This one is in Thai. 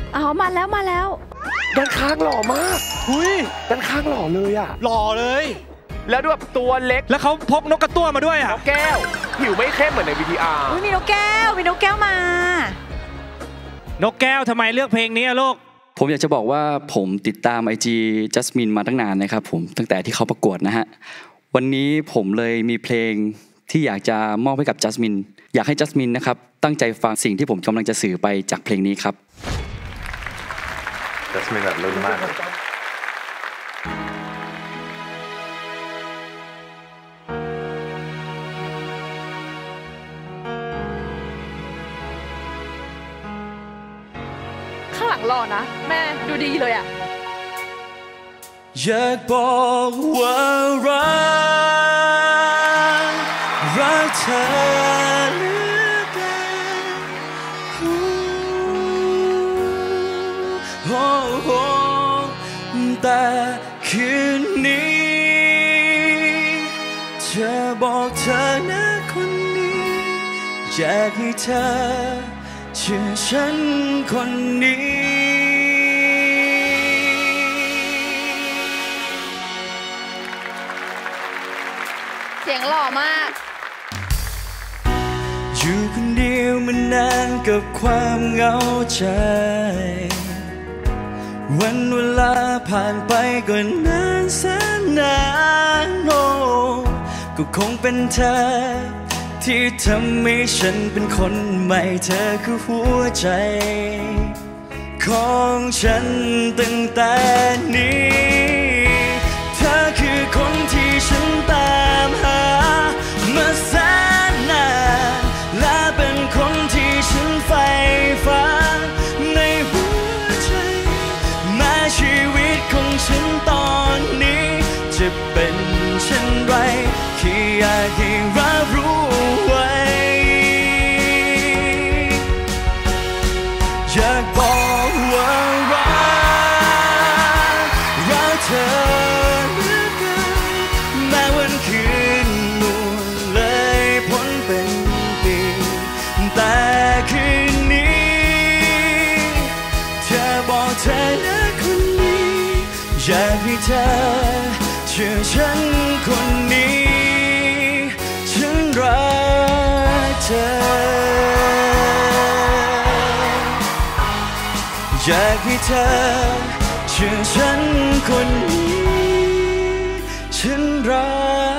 มาแล้วด้านข้างหล่อมากด้านข้างหล่อเลยอ่ะหล่อเลยแล้วด้วยตัวเล็กแล้วเขาพกนกกระตั้วมาด้วยอ่ะนกแก้วผิวไม่เข้มเหมือนใน VTR มีนกแก้วมานกแก้วทำไมเลือกเพลงนี้อะลูกผมอยากจะบอกว่าผมติดตาม IG จัสมินมาตั้งนานนะครับผมตั้งแต่ที่เขาประกวดนะฮะวันนี้ผมเลยมีเพลงที่อยากจะมอบให้กับจัสมินอยากให้จัสมินนะครับตั้งใจฟังสิ่งที่ผมกำลังจะสื่อไปจากเพลงนี้ครับจัสมินแบบลุ้นมากข้างหลังหล่อนะแม่ดูดีเลยอ่ะอยากบอกว่ารักเธอเหลือเกินแต่คืนนี้จะบอกเธอนะคนนี้อยากให้เธอเชื่อฉันคนนี้เสียงหล่อมากอยู่คนเดียวมานานกับความเหงาใจวันเวลาผ่านไปก็นานแสนนานก็คงเป็นเธอที่ทำให้ฉันเป็นคนใหม่เธอคือหัวใจของฉันตั้งแต่นี้เธอคือคนที่ฉันตามหามาแสนนานและเป็นคนที่ฉันใฝ่ฝันในหัวใจแม้ชีวิตของฉันตอนนี้จะเป็นเช่นไรแค่อยากให้รับรู้ไว้อยากบอกว่ารักเธอเหลือเกินแม้วันคืนล่วงเลยพ้นเป็นปีแต่คืนนี้จะบอกเธอนะคนนี้อยากให้เธอเชื่อฉันคนนี้ฉันรักเธออยากให้เธอเชื่อฉันคนนี้ฉันรัก